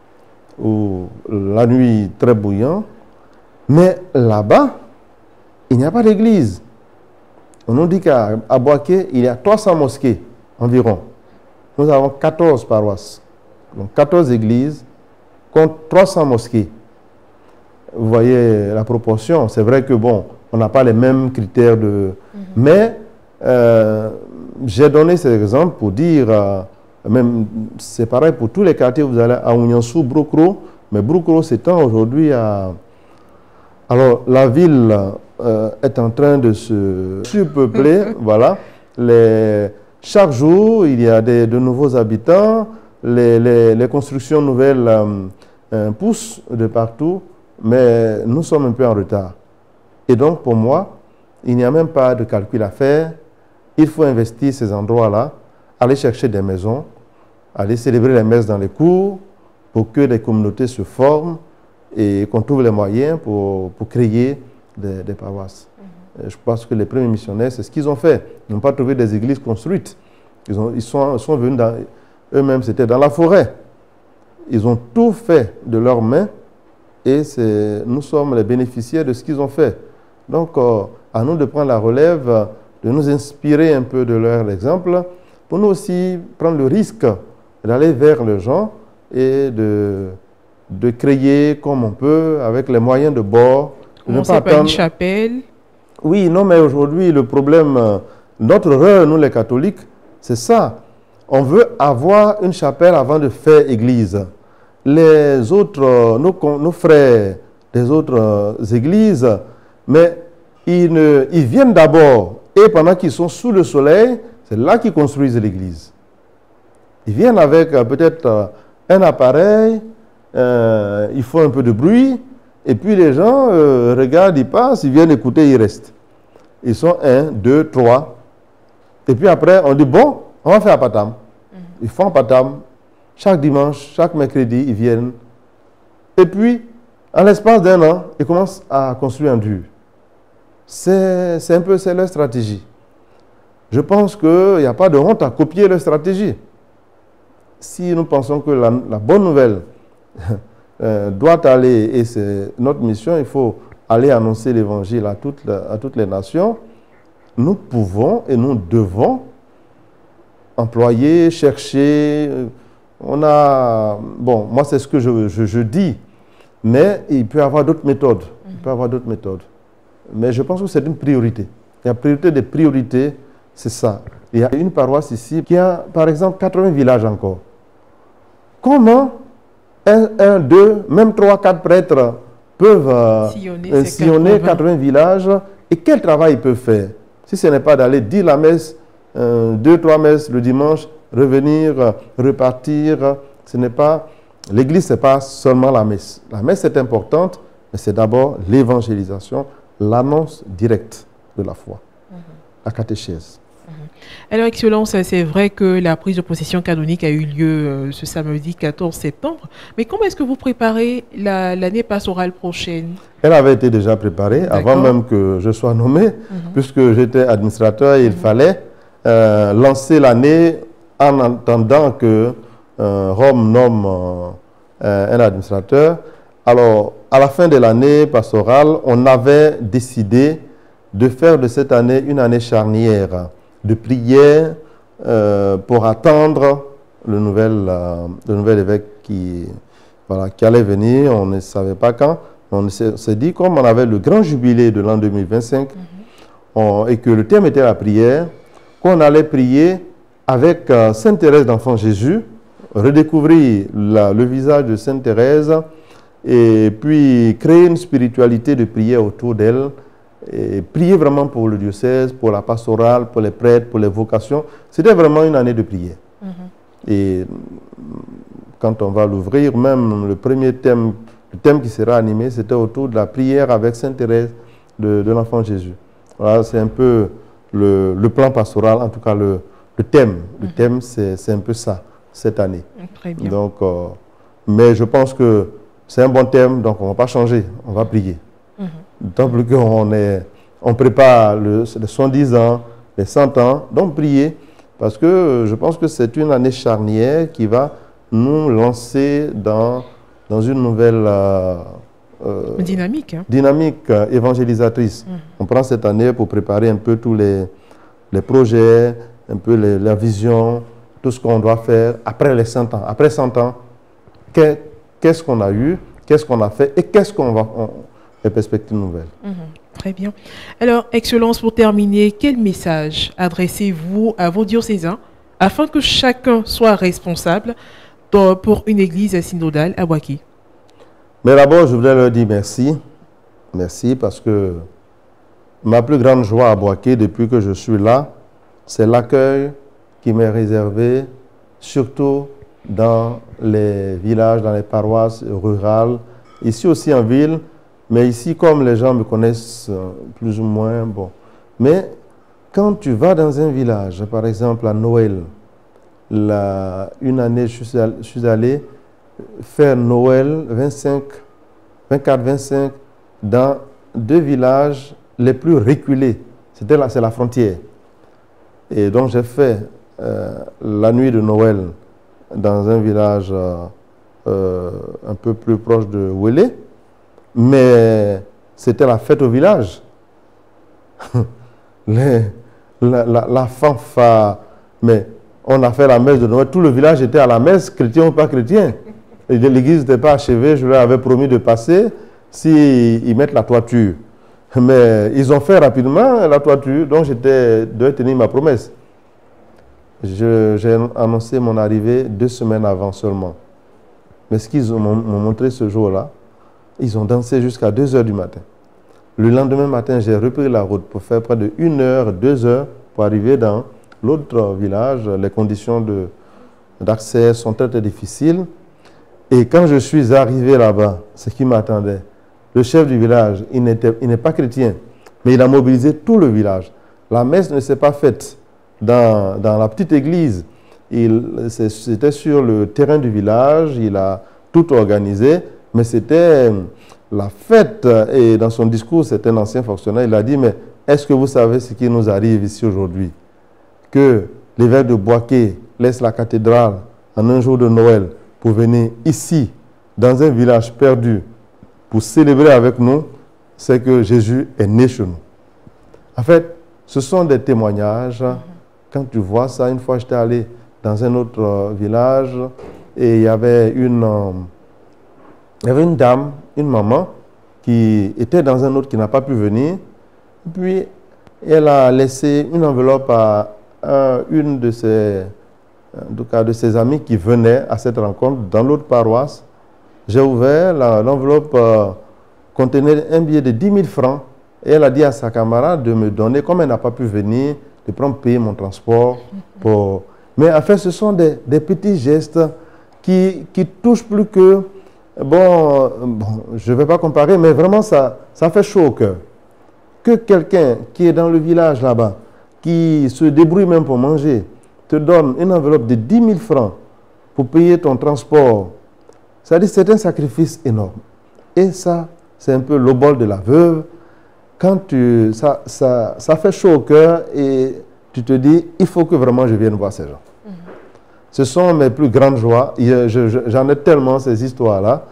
où la nuit très bouillant. Mais là-bas, il n'y a pas d'église. On nous dit qu'à Bouaké, il y a trois cents mosquées environ. Nous avons quatorze paroisses, donc quatorze églises contre trois cents mosquées. Vous voyez la proportion. C'est vrai que bon, on n'a pas les mêmes critères de... Mm-hmm. Mais euh, j'ai donné ces exemples pour dire euh, Même, c'est pareil pour tous les quartiers, vous allez à Ouniansou, Broukro, mais Broukro s'étend aujourd'hui à... Alors, la ville euh, est en train de se surpeupler, voilà. Les... Chaque jour, il y a des, de nouveaux habitants, les, les, les constructions nouvelles euh, euh, poussent de partout, mais nous sommes un peu en retard. Et donc, pour moi, il n'y a même pas de calcul à faire. Il faut investir ces endroits-là, aller chercher des maisons, aller célébrer les messes dans les cours pour que les communautés se forment et qu'on trouve les moyens pour, pour créer des, des paroisses. Mm-hmm. Je pense que les premiers missionnaires, c'est ce qu'ils ont fait. Ils n'ont pas trouvé des églises construites. Ils, ont, ils sont, sont venus dans... Eux-mêmes, c'était dans la forêt. Ils ont tout fait de leurs mains et nous sommes les bénéficiaires de ce qu'ils ont fait. Donc, euh, à nous de prendre la relève, de nous inspirer un peu de leur exemple, pour nous aussi prendre le risque d'aller vers les gens et de, de créer comme on peut, avec les moyens de bord. On sait pas une chapelle. Oui, non, mais aujourd'hui, le problème, notre erreur, nous les catholiques, c'est ça. On veut avoir une chapelle avant de faire église. Les autres, nos, nos frères des autres églises, mais ils, ne, ils viennent d'abord, et pendant qu'ils sont sous le soleil, c'est là qu'ils construisent l'église. Ils viennent avec euh, peut-être euh, un appareil, euh, il faut un peu de bruit, et puis les gens euh, regardent, ils passent, ils viennent écouter, ils restent. Ils sont un, deux, trois. Et puis après, on dit, bon, on va faire un patam. Mm-hmm. Ils font un patam. Chaque dimanche, chaque mercredi, ils viennent. Et puis, en l'espace d'un an, ils commencent à construire un dur. C'est un peu leur stratégie. Je pense qu'il n'y a pas de honte à copier leur stratégie. Si nous pensons que la, la bonne nouvelle euh, doit aller, et c'est notre mission, il faut aller annoncer l'évangile à, toutes, à toutes les nations, nous pouvons et nous devons employer, chercher. On a, bon, moi c'est ce que je, je, je dis, mais il peut y avoir d'autres méthodes. Il peut y avoir d'autres méthodes. Mais je pense que c'est une priorité. La priorité des priorités, c'est ça. Il y a une paroisse ici qui a, par exemple, quatre-vingts villages encore. Comment un, un deux, même trois, quatre prêtres peuvent euh, sillonner, euh, sillonner quatre-vingts. quatre-vingts villages et quel travail ils peuvent faire? Si ce n'est pas d'aller dire la messe, euh, deux, trois messes le dimanche, revenir, euh, repartir, ce n'est pas... L'église, ce n'est pas seulement la messe. La messe est importante, mais c'est d'abord l'évangélisation, l'annonce directe de la foi, mmh. la catéchèse. Mmh. Alors, Excellence, c'est vrai que la prise de possession canonique a eu lieu euh, ce samedi quatorze septembre, mais comment est-ce que vous préparez l'année la, pastorale prochaine? Elle avait été déjà préparée avant même que je sois nommé, mmh. puisque j'étais administrateur et il mmh. fallait euh, lancer l'année en attendant que euh, Rome nomme euh, un administrateur. Alors, à la fin de l'année pastorale, on avait décidé de faire de cette année une année charnière de prière euh, pour attendre le nouvel, euh, le nouvel évêque qui, voilà, qui allait venir. On ne savait pas quand. On s'est dit, comme on avait le grand jubilé de l'an deux mille vingt-cinq, mm-hmm. on, et que le thème était la prière, qu'on allait prier avec euh, Sainte Thérèse d'Enfant Jésus, redécouvrir la, le visage de Sainte Thérèse, et puis créer une spiritualité de prière autour d'elle, et prier vraiment pour le diocèse, pour la pastorale, pour les prêtres, pour les vocations. C'était vraiment une année de prière. Mm-hmm. Et quand on va l'ouvrir, même le premier thème, le thème qui sera animé, c'était autour de la prière avec Sainte Thérèse de, de l'Enfant Jésus. Voilà, c'est un peu le, le plan pastoral, en tout cas le, le thème. Mm-hmm. Le thème, c'est un peu ça, cette année. Très bien. Donc, euh, mais je pense que c'est un bon thème, donc on ne va pas changer, on va prier. Mm-hmm. D'autant plus qu'on on prépare le, les soixante-dix ans, les cent ans, donc prier, parce que je pense que c'est une année charnière qui va nous lancer dans, dans une nouvelle euh, euh, dynamique, hein. dynamique euh, évangélisatrice. Mm-hmm. On prend cette année pour préparer un peu tous les, les projets, un peu les, la vision, tout ce qu'on doit faire après les cent ans. Après cent ans, qu'est-ce qu'on a eu, qu'est-ce qu'on a fait et qu'est-ce qu'on va... On, les perspectives nouvelles. Mmh, très bien. Alors, Excellence, pour terminer, quel message adressez-vous à vos diocésains afin que chacun soit responsable dans, pour une église synodale à Boaké? Mais d'abord, je voudrais leur dire merci. Merci parce que ma plus grande joie à Boaké depuis que je suis là, c'est l'accueil qui m'est réservé, surtout dans les villages, dans les paroisses rurales, ici aussi en ville, mais ici, comme les gens me connaissent plus ou moins, bon. Mais quand tu vas dans un village, par exemple à Noël, la, une année, je suis, allé, je suis allé faire Noël vingt-cinq, vingt-quatre vingt-cinq dans deux villages les plus reculés. C'était là, c'est la frontière. Et donc j'ai fait euh, la nuit de Noël dans un village euh, euh, un peu plus proche de Ouélé, mais c'était la fête au village. Les, la, la, la fanfare, mais on a fait la messe de Noël, tout le village était à la messe, chrétien ou pas chrétien. L'église n'était pas achevée, je leur avais promis de passer s'ils si mettent la toiture. Mais ils ont fait rapidement la toiture, donc je devais tenir ma promesse. J'ai annoncé mon arrivée deux semaines avant seulement. Mais ce qu'ils m'ont montré ce jour-là, ils ont dansé jusqu'à deux heures du matin. Le lendemain matin, j'ai repris la route pour faire près de une heure, deux heures pour arriver dans l'autre village. Les conditions d'accès sont très, très difficiles. Et quand je suis arrivé là-bas, ce qui m'attendait, le chef du village, il n'est pas chrétien, mais il a mobilisé tout le village. La messe ne s'est pas faite dans, dans la petite église. C'était sur le terrain du village, il a tout organisé, mais c'était la fête. Et dans son discours, c'est un ancien fonctionnaire, il a dit, mais est-ce que vous savez ce qui nous arrive ici aujourd'hui? Que l'évêque de Boaké laisse la cathédrale en un jour de Noël pour venir ici, dans un village perdu, pour célébrer avec nous, c'est que Jésus est né chez nous. En fait, ce sont des témoignages. Quand tu vois ça, une fois j'étais allé dans un autre village et il y avait une, euh, il y avait une dame, une maman, qui était dans un autre qui n'a pas pu venir. Puis, elle a laissé une enveloppe à, à une de ses, en tout cas, de ses amis qui venaient à cette rencontre dans l'autre paroisse. J'ai ouvert, l'enveloppe euh, contenait un billet de dix mille francs et elle a dit à sa camarade de me donner, comme elle n'a pas pu venir, de prendre payer mon transport. Pour... Mais en fait, ce sont des, des petits gestes qui, qui touchent plus que... Bon, bon je ne vais pas comparer, mais vraiment, ça, ça fait chaud au cœur. Que quelqu'un qui est dans le village là-bas, qui se débrouille même pour manger, te donne une enveloppe de dix mille francs pour payer ton transport. C'est-à-dire que c'est un sacrifice énorme. Et ça, c'est un peu le bol de la veuve. Quand tu, ça, ça, ça fait chaud au cœur et tu te dis, il faut que vraiment je vienne voir ces gens. Mm-hmm. Ce sont mes plus grandes joies. J'en ai tellement ces histoires-là.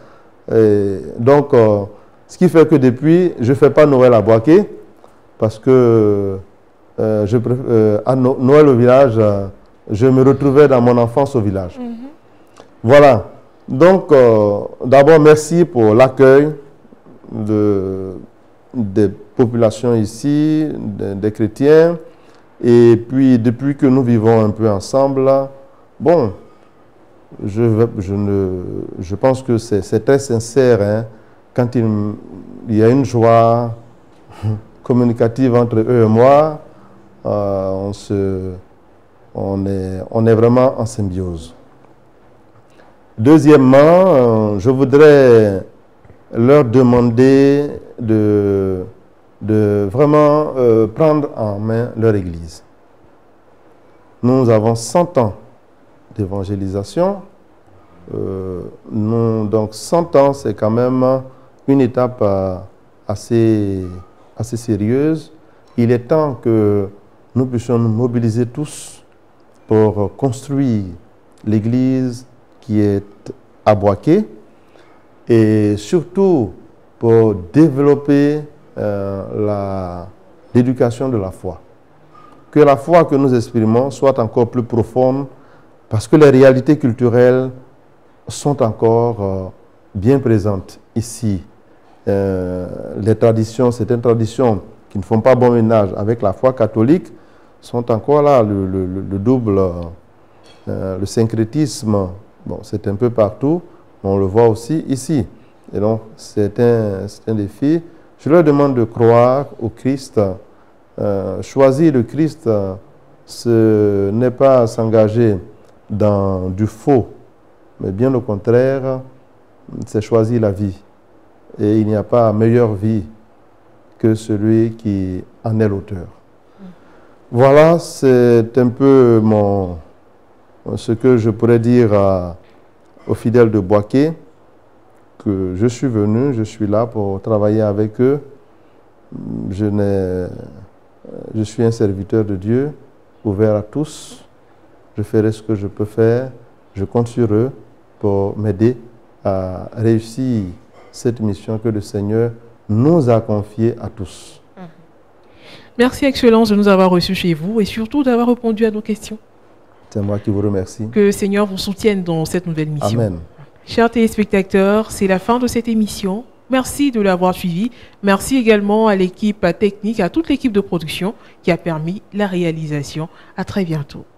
Donc, euh, ce qui fait que depuis, je ne fais pas Noël à Boaké parce que euh, je, euh, à no Noël au village, euh, je me retrouvais dans mon enfance au village. Mm-hmm. Voilà. Donc, euh, d'abord, merci pour l'accueil de, des populations ici, des, des chrétiens. Et puis, depuis que nous vivons un peu ensemble, bon, je, je, ne, je pense que c'est très sincère. Hein, quand il, il y a une joie communicative entre eux et moi, euh, on, se, on, est, on est vraiment en symbiose. Deuxièmement, euh, je voudrais leur demander de, de vraiment euh, prendre en main leur Église. Nous avons cent ans d'évangélisation. Euh, donc cent ans, c'est quand même une étape euh, assez, assez sérieuse. Il est temps que nous puissions nous mobiliser tous pour construire l'Église qui est à Boaké et surtout pour développer euh, l'éducation de la foi. Que la foi que nous exprimons soit encore plus profonde parce que les réalités culturelles sont encore euh, bien présentes ici. Euh, les traditions, certaines traditions qui ne font pas bon ménage avec la foi catholique sont encore là, le, le, le double Euh, le syncrétisme, bon, c'est un peu partout, mais on le voit aussi ici. Et donc, c'est un, un défi. Je leur demande de croire au Christ. Euh, choisir le Christ, ce n'est pas s'engager dans du faux, mais bien au contraire, c'est choisir la vie. Et il n'y a pas meilleure vie que celui qui en est l'auteur. Voilà, c'est un peu mon, ce que je pourrais dire à, aux fidèles de Bouaké, que je suis venu, je suis là pour travailler avec eux. Je, n'ai, je suis un serviteur de Dieu, ouvert à tous. Je ferai ce que je peux faire. Je compte sur eux pour m'aider à réussir cette mission que le Seigneur nous a confiée à tous. Merci, Excellence, de nous avoir reçus chez vous et surtout d'avoir répondu à nos questions. C'est moi qui vous remercie. Que le Seigneur vous soutienne dans cette nouvelle mission. Amen. Chers téléspectateurs, c'est la fin de cette émission. Merci de l'avoir suivi. Merci également à l'équipe technique, à toute l'équipe de production qui a permis la réalisation. À très bientôt.